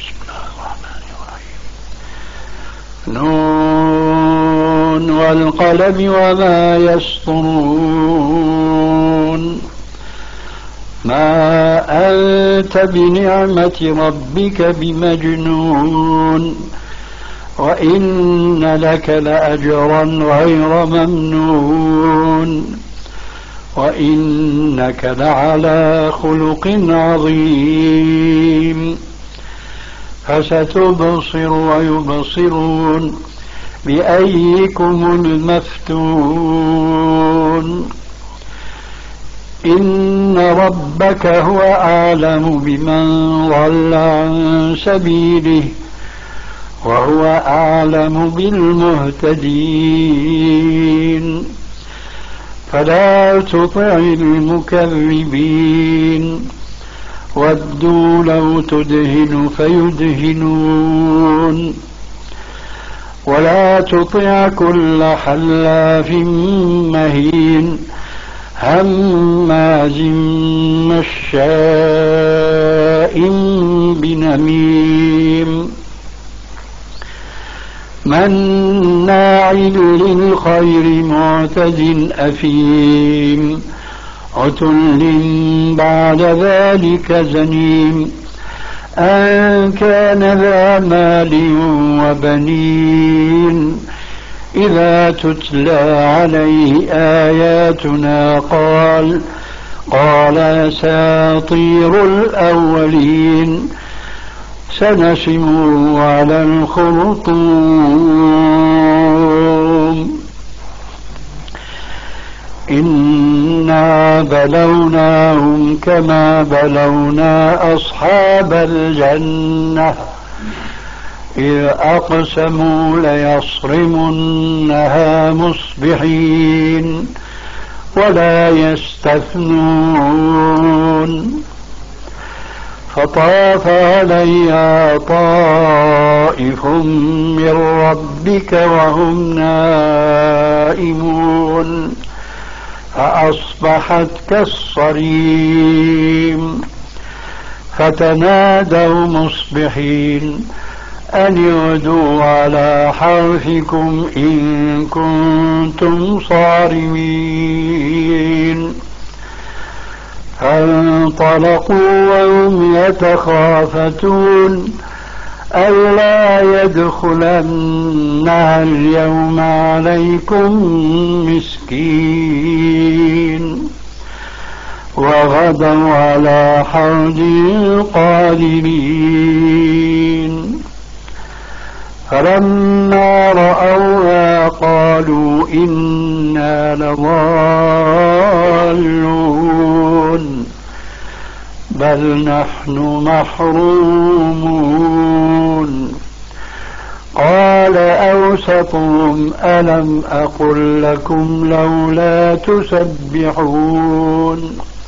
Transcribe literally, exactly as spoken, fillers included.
بسم الله الرحمن الرحيم نون والقلم وما يسطرون ما أنت بنعمة ربك بمجنون وإن لك لأجرا غير ممنون وإنك لعلى خلق عظيم فستبصر ويبصرون بأيكم المفتون إن ربك هو أعلم بمن ضل عن سبيله وهو أعلم بالمهتدين فلا تطع المكذبين ودوا لو تدهن فيدهنون ولا تطع كل حلاف مهين هماز مشاء بنميم مناع للخير معتد أثيم عتل بعد ذلك زنيم أن كان ذا مال وبنين إذا تتلى عليه آياتنا قال قال أساطير الأولين سنسمه على الخرطوم إنا بلوناهم كما بلونا أصحاب الجنة إذ أقسموا ليصرمنها مصبحين ولا يستثنون فطاف عليها طائف من ربك وهم نائمون فأصبحت كالصريم فتنادوا مصبحين أن اغدوا على حرثكم إن كنتم صارمين فانطلقوا وهم يتخافتون ألا يدخلنها اليوم عليكم مسكين وغدوا على حرد قادرين فلما رأوها قالوا إنا لضالون بل نحن محرومون قال أوسطهم ألم أقل لكم لولا تسبحون